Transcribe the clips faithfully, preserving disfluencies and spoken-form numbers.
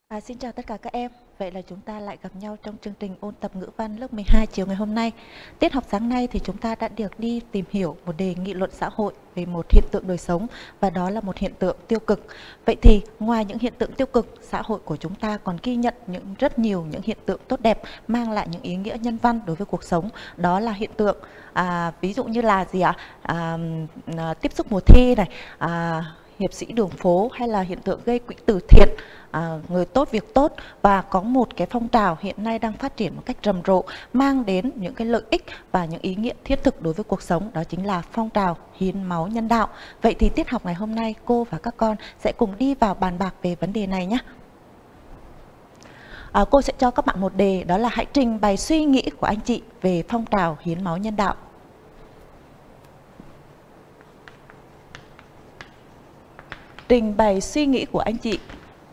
À, xin chào tất cả các em. Vậy là chúng ta lại gặp nhau trong chương trình ôn tập ngữ văn lớp mười hai chiều ngày hôm nay. Tiết học sáng nay thì chúng ta đã được đi tìm hiểu một đề nghị luận xã hội về một hiện tượng đời sống, và đó là một hiện tượng tiêu cực. Vậy thì ngoài những hiện tượng tiêu cực, xã hội của chúng ta còn ghi nhận những rất nhiều những hiện tượng tốt đẹp mang lại những ý nghĩa nhân văn đối với cuộc sống. Đó là hiện tượng à, ví dụ như là gì ạ? À, à, tiếp xúc mùa thi này, à, hiệp sĩ đường phố, hay là hiện tượng gây quỹ từ thiện, à, người tốt việc tốt, và có một cái phong trào hiện nay đang phát triển một cách rầm rộ, mang đến những cái lợi ích và những ý nghĩa thiết thực đối với cuộc sống, đó chính là phong trào hiến máu nhân đạo. Vậy thì tiết học ngày hôm nay cô và các con sẽ cùng đi vào bàn bạc về vấn đề này nhé. À, cô sẽ cho các bạn một đề, đó là hãy trình bày suy nghĩ của anh chị về phong trào hiến máu nhân đạo. Trình bày suy nghĩ của anh chị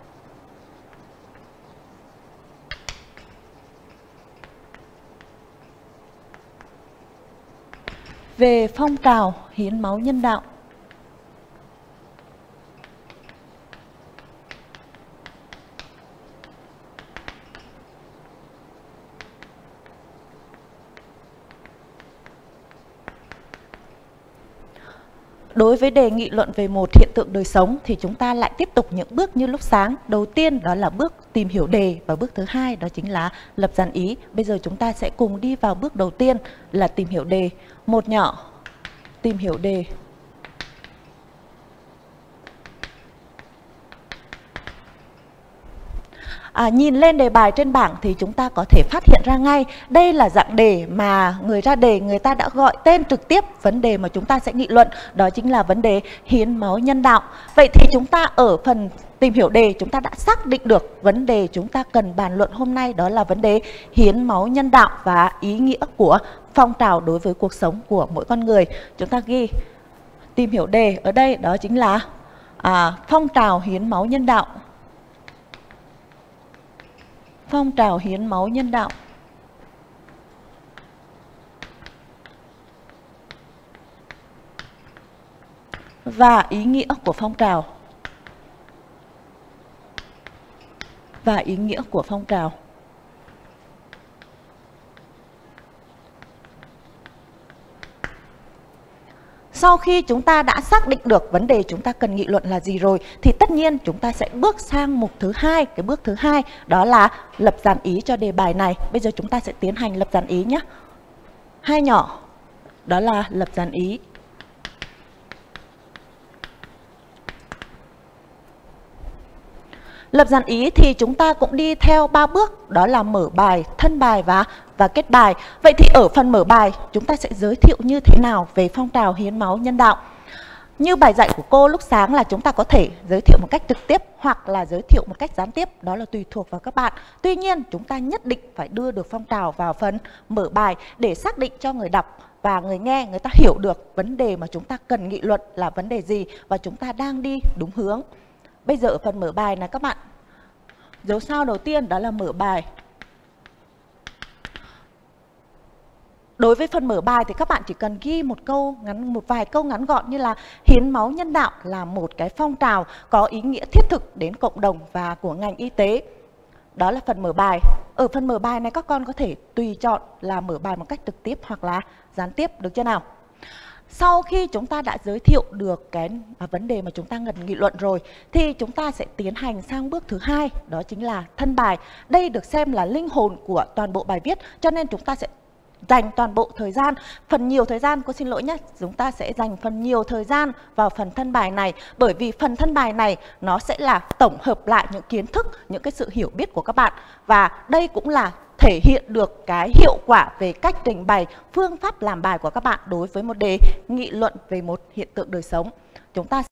về phong trào hiến máu nhân đạo. Đối với đề nghị luận về một hiện tượng đời sống thì chúng ta lại tiếp tục những bước như lúc sáng. Đầu tiên đó là bước tìm hiểu đề, và bước thứ hai đó chính là lập dàn ý. Bây giờ chúng ta sẽ cùng đi vào bước đầu tiên là tìm hiểu đề. Một nhỏ, tìm hiểu đề. À, nhìn lên đề bài trên bảng thì chúng ta có thể phát hiện ra ngay đây là dạng đề mà người ra đề người ta đã gọi tên trực tiếp vấn đề mà chúng ta sẽ nghị luận, đó chính là vấn đề hiến máu nhân đạo. Vậy thì chúng ta ở phần tìm hiểu đề chúng ta đã xác định được vấn đề chúng ta cần bàn luận hôm nay, đó là vấn đề hiến máu nhân đạo và ý nghĩa của phong trào đối với cuộc sống của mỗi con người. Chúng ta ghi tìm hiểu đề ở đây đó chính là à, phong trào hiến máu nhân đạo. Phong trào hiến máu nhân đạo. Và ý nghĩa của phong trào. Và ý nghĩa của phong trào. Sau khi chúng ta đã xác định được vấn đề chúng ta cần nghị luận là gì rồi, thì tất nhiên chúng ta sẽ bước sang mục thứ hai. Cái bước thứ hai đó là lập dàn ý cho đề bài này. Bây giờ chúng ta sẽ tiến hành lập dàn ý nhé. Hai nhỏ, đó là lập dàn ý. Lập dàn ý thì chúng ta cũng đi theo ba bước, đó là mở bài, thân bài và và kết bài. Vậy thì ở phần mở bài chúng ta sẽ giới thiệu như thế nào về phong trào hiến máu nhân đạo? Như bài dạy của cô lúc sáng là chúng ta có thể giới thiệu một cách trực tiếp hoặc là giới thiệu một cách gián tiếp, đó là tùy thuộc vào các bạn. Tuy nhiên chúng ta nhất định phải đưa được phong trào vào phần mở bài để xác định cho người đọc và người nghe người ta hiểu được vấn đề mà chúng ta cần nghị luận là vấn đề gì và chúng ta đang đi đúng hướng. Bây giờ ở phần mở bài này các bạn, dấu sao đầu tiên đó là mở bài. Đối với phần mở bài thì các bạn chỉ cần ghi một câu ngắn, một vài câu ngắn gọn như là hiến máu nhân đạo là một cái phong trào có ý nghĩa thiết thực đến cộng đồng và của ngành y tế. Đó là phần mở bài. Ở phần mở bài này các con có thể tùy chọn là mở bài một cách trực tiếp hoặc là gián tiếp, được chưa nào? Sau khi chúng ta đã giới thiệu được cái à, vấn đề mà chúng ta cần nghị luận rồi, thì chúng ta sẽ tiến hành sang bước thứ hai, đó chính là thân bài. Đây được xem là linh hồn của toàn bộ bài viết, cho nên chúng ta sẽ dành toàn bộ thời gian, phần nhiều thời gian, cô xin lỗi nhé, chúng ta sẽ dành phần nhiều thời gian vào phần thân bài này, bởi vì phần thân bài này nó sẽ là tổng hợp lại những kiến thức, những cái sự hiểu biết của các bạn, và đây cũng là thể hiện được cái hiệu quả về cách trình bày, phương pháp làm bài của các bạn đối với một đề nghị luận về một hiện tượng đời sống. Chúng ta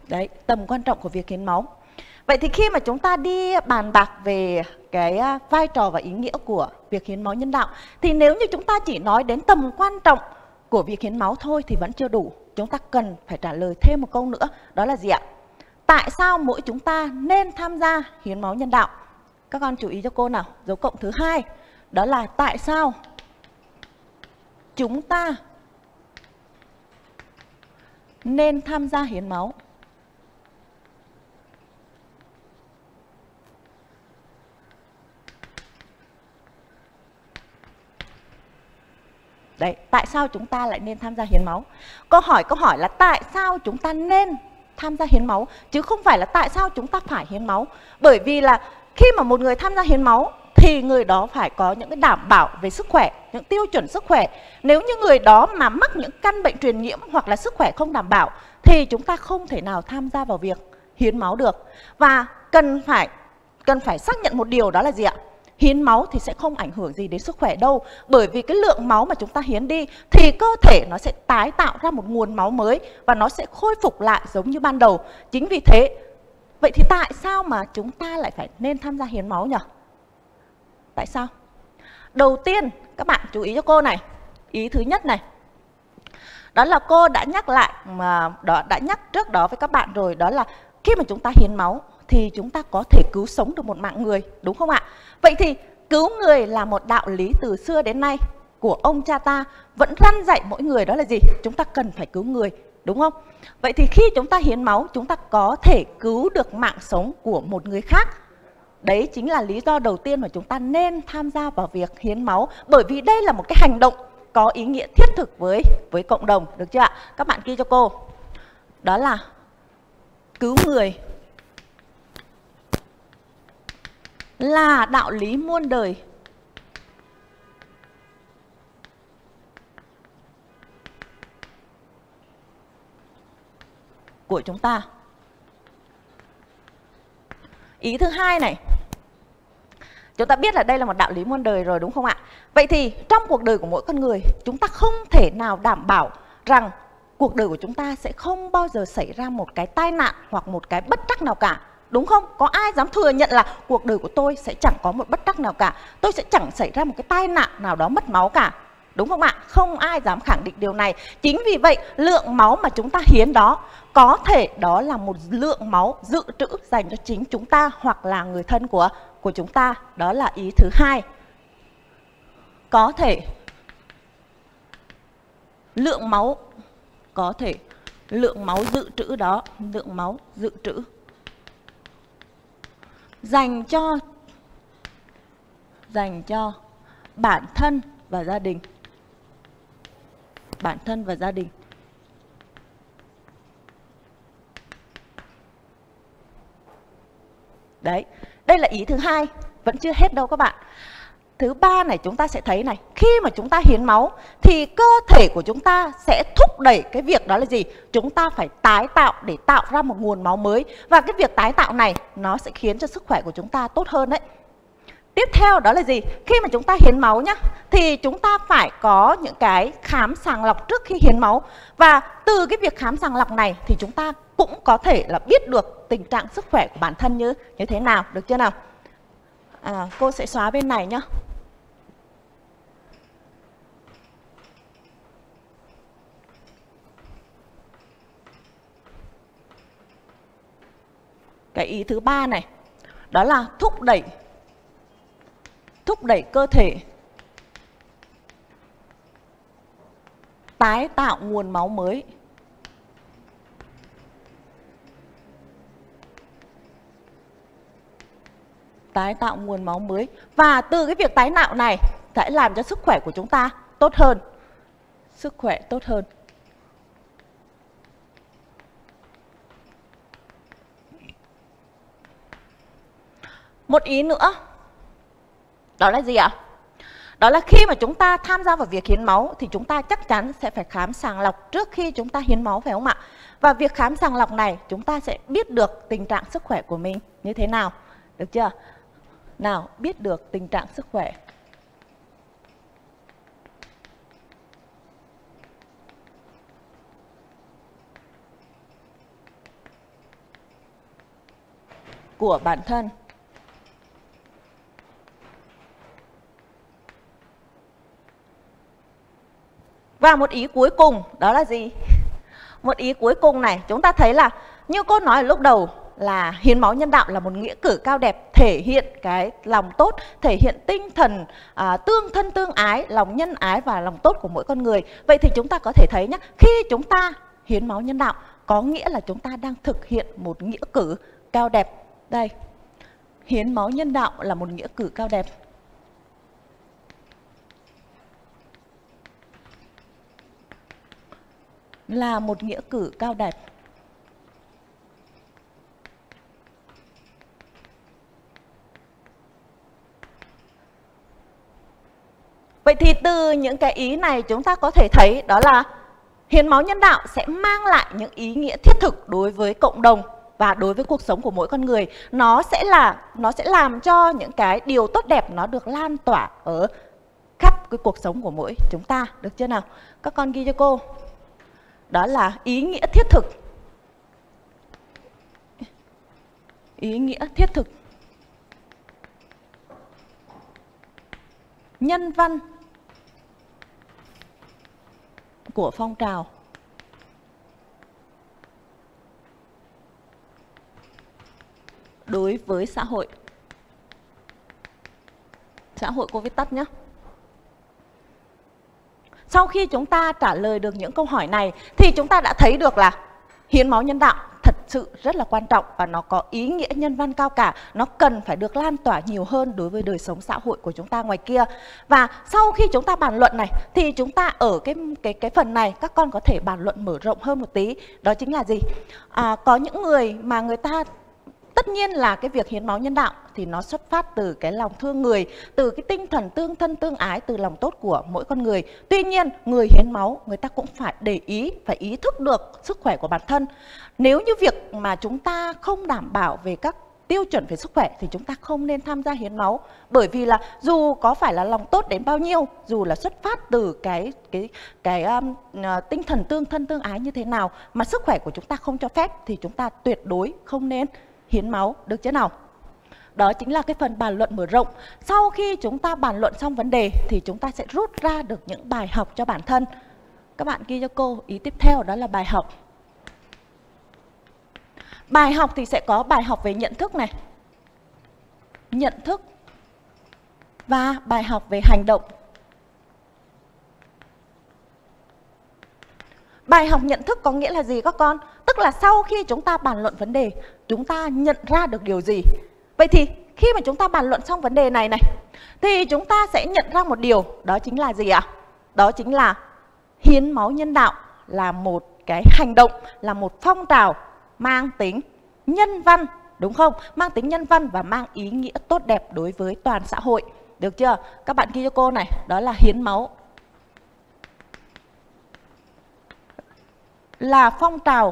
Đấy, tầm quan trọng của việc hiến máu. Vậy thì khi mà chúng ta đi bàn bạc về cái vai trò và ý nghĩa của việc hiến máu nhân đạo, thì nếu như chúng ta chỉ nói đến tầm quan trọng của việc hiến máu thôi thì vẫn chưa đủ. Chúng ta cần phải trả lời thêm một câu nữa, đó là gì ạ? Tại sao mỗi chúng ta nên tham gia hiến máu nhân đạo? Các con chú ý cho cô nào, dấu cộng thứ hai, đó là tại sao chúng ta nên tham gia hiến máu. Đấy, tại sao chúng ta lại nên tham gia hiến máu? Câu hỏi câu hỏi là tại sao chúng ta nên tham gia hiến máu, chứ không phải là tại sao chúng ta phải hiến máu. Bởi vì là khi mà một người tham gia hiến máu thì người đó phải có những cái đảm bảo về sức khỏe, những tiêu chuẩn sức khỏe. Nếu như người đó mà mắc những căn bệnh truyền nhiễm hoặc là sức khỏe không đảm bảo thì chúng ta không thể nào tham gia vào việc hiến máu được. Và cần phải cần phải xác nhận một điều, đó là gì ạ? Hiến máu thì sẽ không ảnh hưởng gì đến sức khỏe đâu. Bởi vì cái lượng máu mà chúng ta hiến đi thì cơ thể nó sẽ tái tạo ra một nguồn máu mới và nó sẽ khôi phục lại giống như ban đầu. Chính vì thế, vậy thì tại sao mà chúng ta lại phải nên tham gia hiến máu nhỉ? Tại sao? Đầu tiên, các bạn chú ý cho cô này. Ý thứ nhất này, đó là cô đã nhắc lại mà đó đã nhắc trước đó với các bạn rồi, đó là khi mà chúng ta hiến máu thì chúng ta có thể cứu sống được một mạng người, đúng không ạ? Vậy thì cứu người là một đạo lý từ xưa đến nay của ông cha ta vẫn răn dạy mỗi người, đó là gì? Chúng ta cần phải cứu người, đúng không? Vậy thì khi chúng ta hiến máu, chúng ta có thể cứu được mạng sống của một người khác. Đấy chính là lý do đầu tiên mà chúng ta nên tham gia vào việc hiến máu, bởi vì đây là một cái hành động có ý nghĩa thiết thực với với cộng đồng, được chưa ạ? Các bạn ghi cho cô. Đó là cứu người là đạo lý muôn đời của chúng ta. Ý thứ hai này, chúng ta biết là đây là một đạo lý muôn đời rồi, đúng không ạ? Vậy thì trong cuộc đời của mỗi con người, chúng ta không thể nào đảm bảo rằng cuộc đời của chúng ta sẽ không bao giờ xảy ra một cái tai nạn hoặc một cái bất trắc nào cả, đúng không? Có ai dám thừa nhận là cuộc đời của tôi sẽ chẳng có một bất trắc nào cả, tôi sẽ chẳng xảy ra một cái tai nạn nào đó mất máu cả, đúng không ạ? Không ai dám khẳng định điều này. Chính vì vậy, lượng máu mà chúng ta hiến đó có thể đó là một lượng máu dự trữ dành cho chính chúng ta hoặc là người thân của của chúng ta. Đó là ý thứ hai. Có thể lượng máu có thể lượng máu dự trữ đó, lượng máu dự trữ dành cho dành cho bản thân và gia đình. Bản thân và gia đình. Đấy, đây là ý thứ hai, vẫn chưa hết đâu các bạn. Thứ ba này, chúng ta sẽ thấy này, khi mà chúng ta hiến máu thì cơ thể của chúng ta sẽ thúc đẩy cái việc đó là gì? Chúng ta phải tái tạo để tạo ra một nguồn máu mới. Và cái việc tái tạo này nó sẽ khiến cho sức khỏe của chúng ta tốt hơn đấy. Tiếp theo đó là gì? Khi mà chúng ta hiến máu nhá, thì chúng ta phải có những cái khám sàng lọc trước khi hiến máu. Và từ cái việc khám sàng lọc này thì chúng ta cũng có thể là biết được tình trạng sức khỏe của bản thân như, như thế nào, được chưa nào? À, cô sẽ xóa bên này nhá. Cái ý thứ ba này, đó là thúc đẩy thúc đẩy cơ thể tái tạo nguồn máu mới. Tái tạo nguồn máu mới. Và từ cái việc tái tạo này sẽ làm cho sức khỏe của chúng ta tốt hơn. Sức khỏe tốt hơn. Một ý nữa, đó là gì ạ? Đó là khi mà chúng ta tham gia vào việc hiến máu thì chúng ta chắc chắn sẽ phải khám sàng lọc trước khi chúng ta hiến máu, phải không ạ? Và việc khám sàng lọc này chúng ta sẽ biết được tình trạng sức khỏe của mình như thế nào, được chưa? Nào, biết được tình trạng sức khỏe. của bản thân. Và một ý cuối cùng đó là gì? Một ý cuối cùng này, chúng ta thấy là như cô nói ở lúc đầu là hiến máu nhân đạo là một nghĩa cử cao đẹp, thể hiện cái lòng tốt, thể hiện tinh thần à, tương thân tương ái, lòng nhân ái và lòng tốt của mỗi con người. Vậy thì chúng ta có thể thấy nhé, khi chúng ta hiến máu nhân đạo có nghĩa là chúng ta đang thực hiện một nghĩa cử cao đẹp. Đây, hiến máu nhân đạo là một nghĩa cử cao đẹp. Là một nghĩa cử cao đẹp. Vậy thì từ những cái ý này chúng ta có thể thấy đó là hiến máu nhân đạo sẽ mang lại những ý nghĩa thiết thực đối với cộng đồng và đối với cuộc sống của mỗi con người. Nó sẽ là nó sẽ làm cho những cái điều tốt đẹp nó được lan tỏa ở khắp cái cuộc sống của mỗi chúng ta, được chưa nào? Các con ghi cho cô. Đó là ý nghĩa thiết thực. Ý nghĩa thiết thực. Nhân văn của phong trào. Đối với xã hội. Xã hội cô viết tắt nhé. Sau khi chúng ta trả lời được những câu hỏi này thì chúng ta đã thấy được là hiến máu nhân đạo thật sự rất là quan trọng và nó có ý nghĩa nhân văn cao cả. Nó cần phải được lan tỏa nhiều hơn đối với đời sống xã hội của chúng ta ngoài kia. Và sau khi chúng ta bàn luận này thì chúng ta ở cái cái cái phần này các con có thể bàn luận mở rộng hơn một tí. Đó chính là gì? À, có những người mà người ta tất nhiên là cái việc hiến máu nhân đạo thì nó xuất phát từ cái lòng thương người, từ cái tinh thần tương thân tương ái, từ lòng tốt của mỗi con người. Tuy nhiên, người hiến máu người ta cũng phải để ý, phải ý thức được sức khỏe của bản thân. Nếu như việc mà chúng ta không đảm bảo về các tiêu chuẩn về sức khỏe thì chúng ta không nên tham gia hiến máu. Bởi vì là dù có phải là lòng tốt đến bao nhiêu, dù là xuất phát từ cái cái cái um, uh, tinh thần tương thân tương ái như thế nào mà sức khỏe của chúng ta không cho phép thì chúng ta tuyệt đối không nên hiến máu, được chứ nào? Đó chính là cái phần bàn luận mở rộng. Sau khi chúng ta bàn luận xong vấn đề thì chúng ta sẽ rút ra được những bài học cho bản thân. Các bạn ghi cho cô ý tiếp theo đó là bài học. Bài học thì sẽ có bài học về nhận thức này, nhận thức và bài học về hành động. Bài học nhận thức có nghĩa là gì các con? Tức là sau khi chúng ta bàn luận vấn đề, chúng ta nhận ra được điều gì? Vậy thì khi mà chúng ta bàn luận xong vấn đề này này, thì chúng ta sẽ nhận ra một điều, đó chính là gì ạ? Đó chính là hiến máu nhân đạo là một cái hành động, là một phong trào mang tính nhân văn, đúng không? Mang tính nhân văn và mang ý nghĩa tốt đẹp đối với toàn xã hội. Được chưa? Các bạn ghi cho cô này, đó là hiến máu là phong trào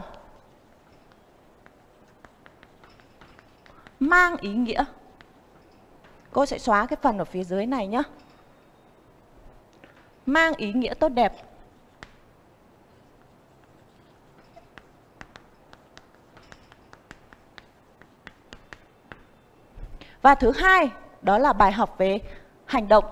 mang ý nghĩa. Cô sẽ xóa cái phần ở phía dưới này nhé. Mang ý nghĩa tốt đẹp. Và thứ hai, đó là bài học về hành động.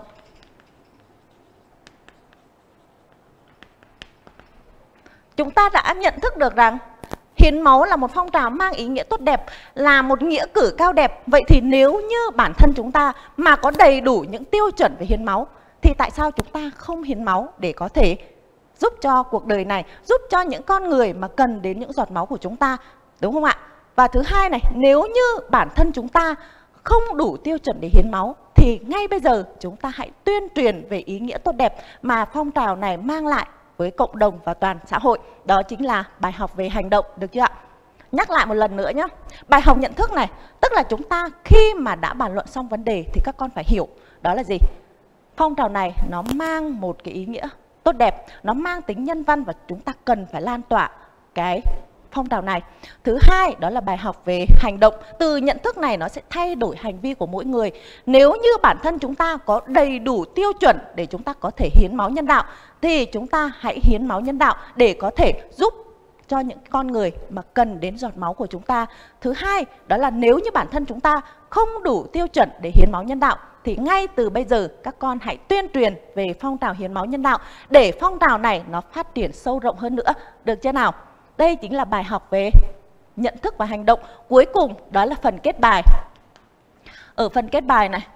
Chúng ta đã nhận thức được rằng hiến máu là một phong trào mang ý nghĩa tốt đẹp, là một nghĩa cử cao đẹp. Vậy thì nếu như bản thân chúng ta mà có đầy đủ những tiêu chuẩn về hiến máu thì tại sao chúng ta không hiến máu để có thể giúp cho cuộc đời này, giúp cho những con người mà cần đến những giọt máu của chúng ta, đúng không ạ? Và thứ hai này, nếu như bản thân chúng ta không đủ tiêu chuẩn để hiến máu thì ngay bây giờ chúng ta hãy tuyên truyền về ý nghĩa tốt đẹp mà phong trào này mang lại với cộng đồng và toàn xã hội. Đó chính là bài học về hành động, được chưa ạ? Nhắc lại một lần nữa nhé. Bài học nhận thức này, tức là chúng ta khi mà đã bàn luận xong vấn đề thì các con phải hiểu đó là gì? Phong trào này nó mang một cái ý nghĩa tốt đẹp, nó mang tính nhân văn và chúng ta cần phải lan tỏa cái phong trào này. Thứ hai, đó là bài học về hành động. Từ nhận thức này nó sẽ thay đổi hành vi của mỗi người. Nếu như bản thân chúng ta có đầy đủ tiêu chuẩn để chúng ta có thể hiến máu nhân đạo thì chúng ta hãy hiến máu nhân đạo để có thể giúp cho những con người mà cần đến giọt máu của chúng ta. Thứ hai, đó là nếu như bản thân chúng ta không đủ tiêu chuẩn để hiến máu nhân đạo thì ngay từ bây giờ các con hãy tuyên truyền về phong trào hiến máu nhân đạo để phong trào này nó phát triển sâu rộng hơn nữa, được chưa nào? Đây chính là bài học về nhận thức và hành động. Cuối cùng đó là phần kết bài. Ở phần kết bài này,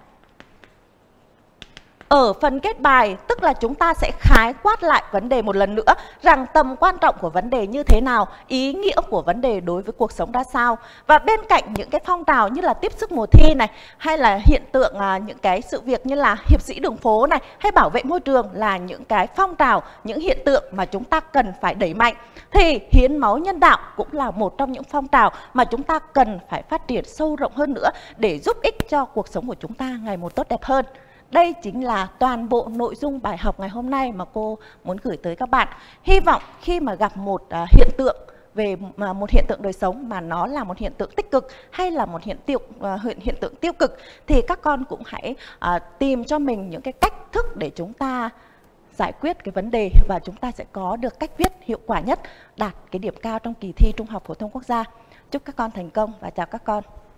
Ở phần kết bài tức là chúng ta sẽ khái quát lại vấn đề một lần nữa, rằng tầm quan trọng của vấn đề như thế nào, ý nghĩa của vấn đề đối với cuộc sống ra sao. Và bên cạnh những cái phong trào như là tiếp sức mùa thi này, hay là hiện tượng à, những cái sự việc như là hiệp sĩ đường phố này, hay bảo vệ môi trường là những cái phong trào, những hiện tượng mà chúng ta cần phải đẩy mạnh, thì hiến máu nhân đạo cũng là một trong những phong trào mà chúng ta cần phải phát triển sâu rộng hơn nữa để giúp ích cho cuộc sống của chúng ta ngày một tốt đẹp hơn. Đây chính là toàn bộ nội dung bài học ngày hôm nay mà cô muốn gửi tới các bạn. Hy vọng khi mà gặp một uh, hiện tượng về uh, một hiện tượng đời sống mà nó là một hiện tượng tích cực hay là một hiện tượng uh, hiện, hiện tượng tiêu cực thì các con cũng hãy uh, tìm cho mình những cái cách thức để chúng ta giải quyết cái vấn đề và chúng ta sẽ có được cách viết hiệu quả nhất, đạt cái điểm cao trong kỳ thi Trung học phổ thông quốc gia. Chúc các con thành công và chào các con.